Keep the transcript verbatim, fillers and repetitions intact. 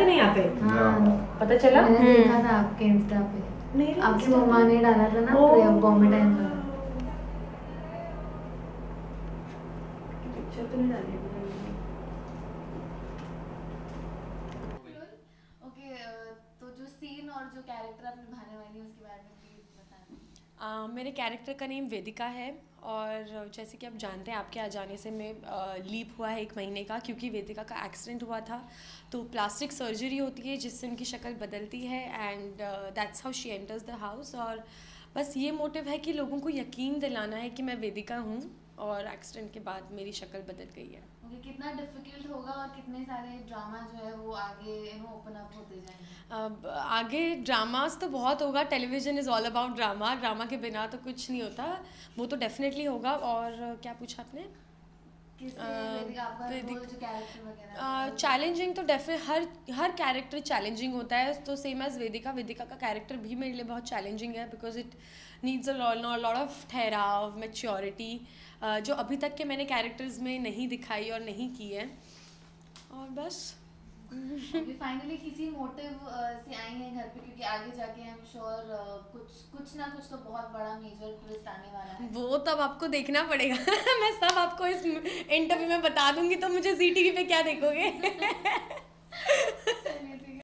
नहीं आते? हाँ पता चला? मैंने देखा था आपके इंस्टा पे, नहीं आपकी मम्मा ने डाला था ना बॉम्बे टाइम्स में। पिक्चर तो नहीं डाली ओके, तो जो सीन और जो कैरेक्टर आप निभाने वाली हैं उसके बारे में प्लीज बताना। uh, मेरे कैरेक्टर का नेम वेदिका है और जैसे कि आप जानते हैं आपके आ जाने से मैं लीप uh, हुआ है एक महीने का, क्योंकि वेदिका का एक्सीडेंट हुआ था तो प्लास्टिक सर्जरी होती है जिससे उनकी शक्ल बदलती है and that's how she enters the house. और बस ये मोटिव है कि लोगों को यकीन दिलाना है कि मैं वेदिका हूँ और एक्सीडेंट के बाद मेरी शक्ल बदल गई है। ओके okay, कितना डिफिकल्ट होगा और कितने सारे ड्रामा जो है वो आगे यू नो ओपन अप होते जाएंगे? अब आगे ड्रामास तो बहुत होगा, television is all about drama, drama के बिना तो कुछ नहीं होता, वो तो डेफिनेटली होगा। और क्या पूछा आपने? चैलेंजिंग तो डेफिनेट हर हर कैरेक्टर चैलेंजिंग होता है, तो सेम एज वेदिका, वेदिका का कैरेक्टर भी मेरे लिए बहुत चैलेंजिंग है because it needs a lot of ठहराव, मैच्योरिटी, जो अभी तक के मैंने कैरेक्टर्स में नहीं दिखाई और नहीं की है। और बस फाइनली किसी मोटिव से आई हैं घर पे, क्योंकि आगे जाके आई एम श्योर कुछ कुछ ना कुछ तो बहुत बड़ा मेजर ट्विस्ट आने वाला है। वो तब आपको देखना पड़ेगा मैं सब आपको इस इंटरव्यू में बता दूंगी, तो मुझे जी टी वी पे क्या देखोगे